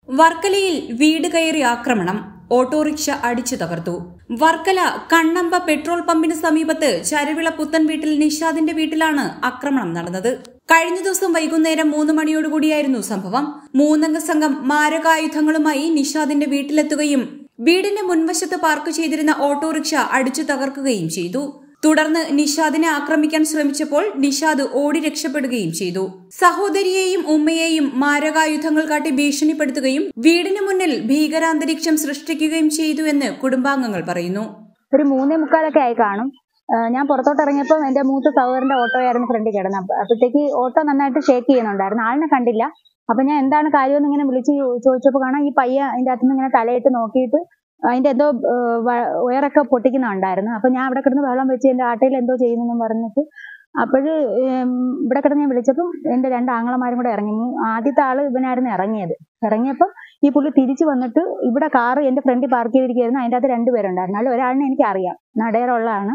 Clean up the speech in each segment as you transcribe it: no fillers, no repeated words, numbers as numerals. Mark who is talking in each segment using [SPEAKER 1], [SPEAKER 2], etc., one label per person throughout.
[SPEAKER 1] വർക്കലയിൽ വീട് കയറി ആക്രമണം, ഓട്ടോറിക്ഷ അടിച്ചു തകർത്തു. വർക്കല കണ്ണമ്പ പെട്രോൾ പമ്പിന് സമീപത്ത് ചരുവിള പുത്തൻ വീട്ടിൽ നിഷാദിന്റെ വീട്ടിലാണ് ആക്രമണം നടന്നത്. കഴിഞ്ഞ ദിവസം വൈകുന്നേരം 3 മണിയോടുകൂടിയായിരുന്നു സംഭവം. 3 സംഘം മാരകായുധങ്ങളുമായി നിഷാദിന്റെ വീട്ടിലെത്തുകയും വീടിന്റെ മുൻവശത്ത് പാർക്ക് ചെയ്തിരുന്ന ഓട്ടോറിക്ഷ അടിച്ചു തകർക്കുകയും ചെയ്തു. തുടർന്ന് നിഷാദിനെ ആക്രമിക്കാൻ ശ്രമിച്ചപ്പോൾ നിഷാദ് ഓടി രക്ഷപ്പെടുകയും ചെയ്തു. സഹോദരിയെയും ഉമ്മയെയും മാരകായുധങ്ങൾ കാട്ടി ഭീഷണിപ്പെടുത്തുകയും വീടിന് മുന്നിൽ ഭീകരാന്തരീക്ഷം സൃഷ്ടിക്കുകയും ചെയ്തു എന്ന് കുടുംബാംഗങ്ങൾ പറയുന്നു.
[SPEAKER 2] ഒരു 3:45 ആയി കാണും. ഞാൻ പുറത്തോട്ട് ഇറങ്ങിയപ്പോൾ എന്റെ മൂത്ത സഹോദരന്റെ ഓട്ടോയായിരുന്നു ഫ്രണ്ടിൽ കിടന്നത്. അപ്പോഴത്തേക്ക് ഓട്ടോ നന്നായിട്ട് ഷേക്ക് ചെയ്യുന്നുണ്ടായിരുന്നു. ആളിനെ കണ്ടില്ല. അപ്പൊ ഞാൻ എന്താണ് കാര്യമെന്ന് ഇങ്ങനെ വിളിച്ച് ചോദിച്ചപ്പോൾ കാണാം ഈ പയ്യ അതിന്റെ അകത്തുനിന്ന് ഇങ്ങനെ തലയിട്ട് നോക്കിയിട്ട് അതിന്റെ എന്തോ ഉയരൊക്കെ പൊട്ടിക്കുന്നുണ്ടായിരുന്നു. അപ്പൊ ഞാൻ അവിടെ കിടന്ന് വെള്ളം വെച്ച് എന്റെ ആട്ടയിൽ എന്തോ ചെയ്യുന്നെന്നും പറഞ്ഞിട്ട് അപ്പോഴ് ഇവിടെ കിടന്ന് ഞാൻ വിളിച്ചപ്പം എന്റെ 2 ആങ്ങളമാരും കൂടെ ഇറങ്ങി. ആദ്യത്തെ ആള് ഇവനായിരുന്നു ഇറങ്ങിയപ്പോൾ ഈ പുള്ളി തിരിച്ചു വന്നിട്ട് ഇവിടെ കാറ് എന്റെ ഫ്രണ്ടിൽ പാർക്ക് ചെയ്തിരിക്കുകയായിരുന്നു. അതിൻ്റെ അകത്ത് 2 പേരുണ്ടായിരുന്നു. അതിൽ ഒരാളിനെ എനിക്ക് അറിയാം, നടയറുള്ളതാണ്.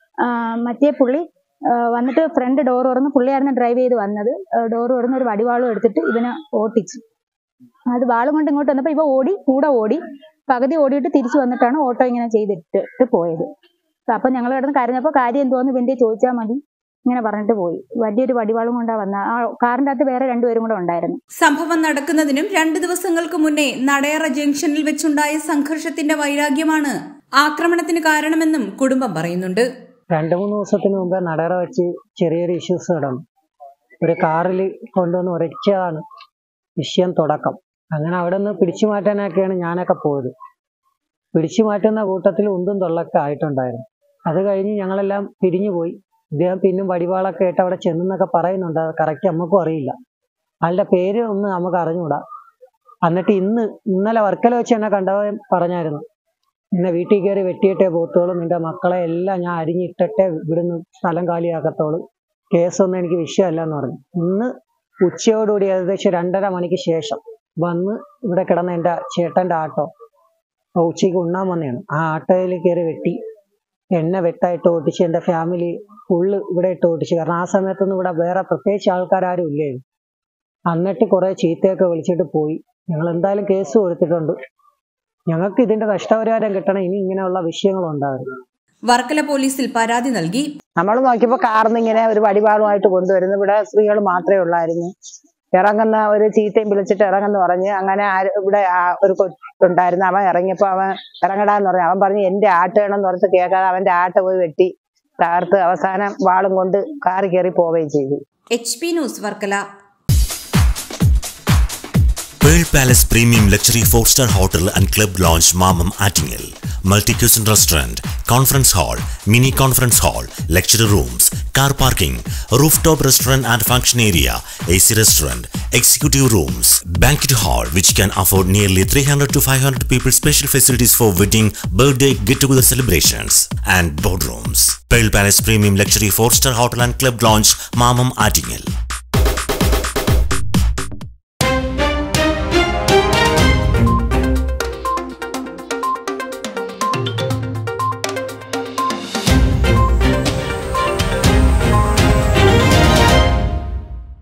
[SPEAKER 2] മറ്റേ പുള്ളി വന്നിട്ട് ഫ്രണ്ട് ഡോർ തുറന്ന്, പുള്ളിയായിരുന്നു ഡ്രൈവ് ചെയ്ത് വന്നത്. ഡോർ തുറന്ന് ഒരു വടിവാളും എടുത്തിട്ട് ഇവനെ ഓട്ടിച്ചു. അത് വാളും കൊണ്ട് ഇങ്ങോട്ട് വന്നപ്പോൾ ഇവ കൂടെ ഓടി പകുതി ഓടിയിട്ട് തിരിച്ചു വന്നിട്ടാണ് ഓട്ടോ ഇങ്ങനെ ചെയ്തിട്ട് പോയത്. അപ്പൊ ഞങ്ങൾ കിടന്ന് കരഞ്ഞപ്പോൾ കാര്യം എന്തോന്ന് ഇവന്റെ ചോദിച്ചാൽ മതി ഇങ്ങനെ പറഞ്ഞിട്ട് പോയി. വലിയൊരു വടിവാളും കൊണ്ടാ വന്ന. ആ കാറിന്റെ അകത്ത് വേറെ 2 പേരും കൂടെ ഉണ്ടായിരുന്നു.
[SPEAKER 1] സംഭവം നടക്കുന്നതിനും 2 ദിവസങ്ങൾക്ക് മുന്നേ നടയറ ജംഗ്ഷനിൽ വെച്ചുണ്ടായ സംഘർഷത്തിന്റെ വൈരാഗ്യമാണ് ആക്രമണത്തിന് കാരണമെന്നും കുടുംബം പറയുന്നുണ്ട്.
[SPEAKER 3] 2-3 ദിവസത്തിന് മുമ്പ് നടയറ വെച്ച് ചെറിയൊരു ഇഷ്യൂസ് നടന്നു. ഒരു കാറിൽ കൊണ്ടുവന്ന് ഉരച്ചതാണ് വിഷയം തുടക്കം. അങ്ങനെ അവിടെ നിന്ന് പിടിച്ചു മാറ്റാനൊക്കെയാണ് ഞാനൊക്കെ പോയത്. പിടിച്ചു മാറ്റുന്ന കൂട്ടത്തിൽ ഉന്തും തൊള്ളൊക്കെ ആയിട്ടുണ്ടായിരുന്നു. അത് കഴിഞ്ഞ് ഞങ്ങളെല്ലാം പിരിഞ്ഞു പോയി. ഇദ്ദേഹം പിന്നും വടിവാളൊക്കെ ആയിട്ട് അവിടെ ചെന്നൊക്കെ പറയുന്നുണ്ട്. അത് കറക്റ്റ് നമുക്കും അറിയില്ല. ആളുടെ പേര് ഒന്ന് നമുക്ക് അറിഞ്ഞുകൂടാ. എന്നിട്ട് ഇന്നലെ വർക്കല വെച്ച് എന്നെ കണ്ടവൻ പറഞ്ഞായിരുന്നു, നിന്നെ വീട്ടിൽ കയറി വെട്ടിയിട്ടേ പോത്തോളൂ, നിന്റെ മക്കളെ എല്ലാം ഞാൻ അരിഞ്ഞിട്ടിട്ടേ ഇവിടുന്ന് സ്ഥലം കാലിയാക്കത്തോളൂ, കേസൊന്നും എനിക്ക് വിഷയമല്ല എന്ന് പറഞ്ഞു. ഇന്ന് ഉച്ചയോടുകൂടി ഏകദേശം 2:30 മണിക്ക് ശേഷം വന്ന് ഇവിടെ കിടന്ന എൻ്റെ ചേട്ടൻ്റെ ആട്ടോ ഉച്ചയ്ക്ക് ഉണ്ണാൻ വന്നതാണ്. ആ ആട്ടോയിൽ കയറി വെട്ടി എന്നെ വെട്ടായിട്ട് ഓട്ടിച്ച് എൻ്റെ ഫാമിലി ഫുള്ള് ഇവിടെ ഇട്ട് ഓട്ടിച്ച്. കാരണം ആ സമയത്തൊന്നും ഇവിടെ വേറെ പ്രത്യേകിച്ച് ആൾക്കാരും ഇല്ലായിരുന്നു. എന്നിട്ട് കുറേ ചീത്തയൊക്കെ വിളിച്ചിട്ട് പോയി. ഞങ്ങൾ എന്തായാലും കേസ് കൊടുത്തിട്ടുണ്ട്. ഞങ്ങൾക്ക് ഇതിന്റെ നഷ്ടപരിഹാരം കിട്ടണം. ഇനി ഇങ്ങനെയുള്ള വിഷയങ്ങളുണ്ടാകും.
[SPEAKER 1] വർക്കല പോലീസിൽ പരാതി നൽകി.
[SPEAKER 4] നമ്മൾ നോക്കിയപ്പോൾ കാർന്ന് ഇങ്ങനെ ഒരു വടിവാളുമായിട്ട് കൊണ്ടുവരുന്നു. ഇവിടെ സ്ത്രീകൾ മാത്രമേ ഉള്ളായിരുന്നു. ഇറങ്ങുന്ന ഒരു ചീത്തയും വിളിച്ചിട്ട് ഇറങ്ങുന്നു പറഞ്ഞ്. അങ്ങനെ ഇവിടെ ഒരു കൊച്ചുണ്ടായിരുന്നു. അവൻ ഇറങ്ങിയപ്പോൾ അവൻ ഇറങ്ങടാന്ന് പറഞ്ഞു. അവൻ പറഞ്ഞ് എന്റെ ആട്ട് വേണമെന്ന് പറഞ്ഞ് കേൾക്കാതെ അവന്റെ ആട്ട് പോയി വെട്ടി തകർത്ത് അവസാനം വാളും കൊണ്ട് കാറി കയറി പോവുകയും ചെയ്തു.
[SPEAKER 1] HP news Varkala.
[SPEAKER 5] Pearl Palace Premium Luxury 4-star Hotel and Club Lounge Mamam Attingel. Multi-cuisine restaurant, conference hall, mini conference hall, lecture rooms, car parking, rooftop restaurant and function area, AC restaurant, executive rooms, banquet hall which can afford nearly 300 to 500 people, special facilities for wedding, birthday, get-together celebrations and boardrooms. Pearl Palace Premium Luxury 4-star Hotel and Club Lounge Mamam Attingel.